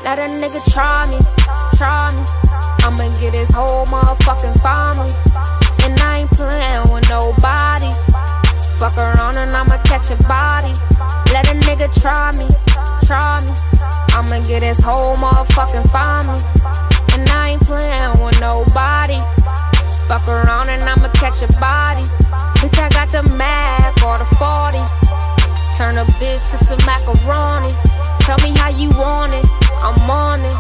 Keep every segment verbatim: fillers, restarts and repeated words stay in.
Let a nigga try me, try me. I'ma get his whole motherfucking family. And I ain't playing with nobody. Fuck around and I'ma catch a body. Let a nigga try me, try me. I'ma get his whole motherfucking family. And I ain't playing with nobody. Fuck around and I'ma catch a body. Bitch, I got the Mac or the forty. Turn a bitch to some macaroni. Tell me how you want it, I'm on it.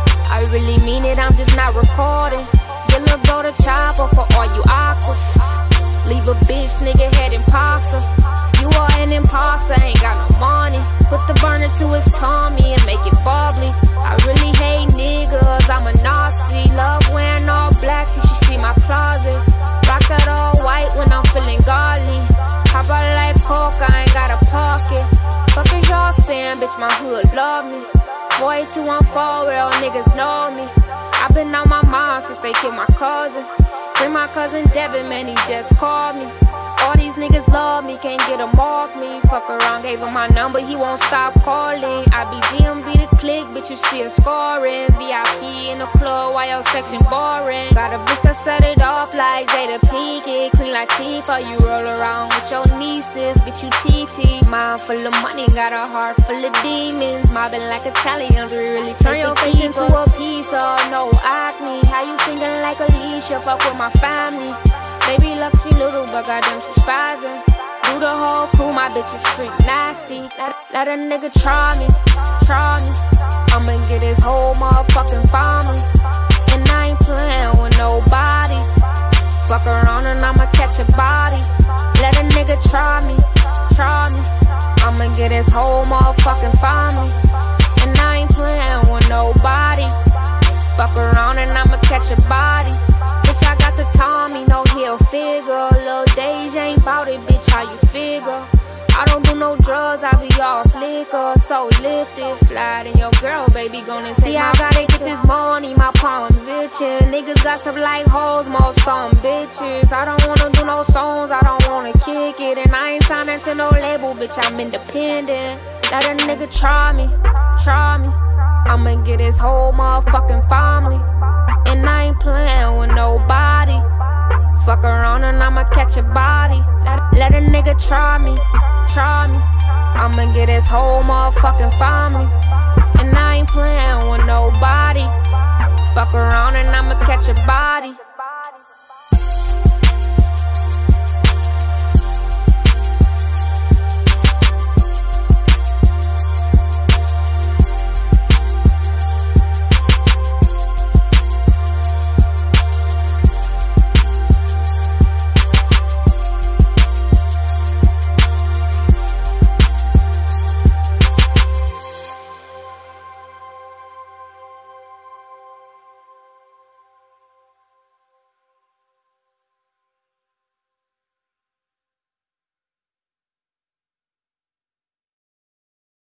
I really mean it, I'm just not recording. Get a go to chopper for all you aquas. Leave a bitch, nigga, head imposter. You are an imposter, ain't got no money. Put the burner to his tummy and make it bubbly. I really hate niggas, I'm a Nazi. Love wearing all black, you should see my closet. Rock that all white when I'm feeling godly. Pop out like coke, I ain't got a pocket. Fuck is y'all saying, bitch, my hood love me. Boy, two one four, real niggas know me. I been on my mind since they killed my cousin. Bring my cousin Devin, man, he just called me. All these niggas love me, can't get him off me. Fuck around, gave him my number, he won't stop calling. I be G M B the click, bitch, you see her scoring. V I P in the club, while your section boring. Got a bitch that set it off like Jada Pinkett. Clean like Tifa, you roll around with your nieces, bitch, you T T. Mind full of money, got a heart full of demons. Mobbing like Italians, we really turn your face into a pizza. No acne, how you singing like Alicia? Fuck with my family. Baby luck, she little, but goddamn she spazzing. Do the whole crew, my bitch is street nasty. Let, let a nigga try me, try me. I'ma get his whole motherfucking family. And I ain't playing with nobody. Fuck around and I'ma catch a body. Let a nigga try me, try me. I'ma get his whole motherfucking family. And I ain't playing with nobody. Fuck around and I'ma catch a body. Bitch, I got the Tommy, no heel figure. Lil' Deja ain't bout it, bitch, how you figure? I don't do no drugs, I be off liquor. So lifted, fly, and your girl, baby, gonna see I gotta get this money, my palms itching. Niggas got some like hoes, most on bitches. I don't wanna do no songs, I don't wanna kick it. And I ain't signing to no label, bitch, I'm independent. Let a nigga try me, try me. I'ma get his whole motherfucking family. And I ain't playing with nobody. Fuck around and I'ma catch a body. Let, let a nigga try me, try me. I'ma get his whole motherfucking family. And I ain't playing with nobody. Fuck around and I'ma catch a body.